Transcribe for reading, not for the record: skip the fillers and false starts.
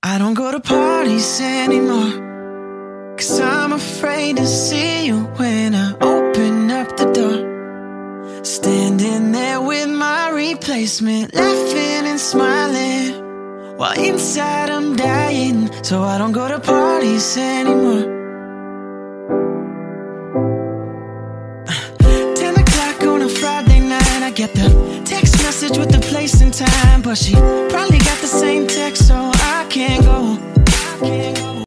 I don't go to parties anymore, 'cause I'm afraid to see you when I open up the door. Standing there with my replacement, laughing and smiling, while inside I'm dying. So I don't go to parties anymore. 10 o'clock on a Friday night, I get the text message with the place and time, but she probably got the same text, so I can't go.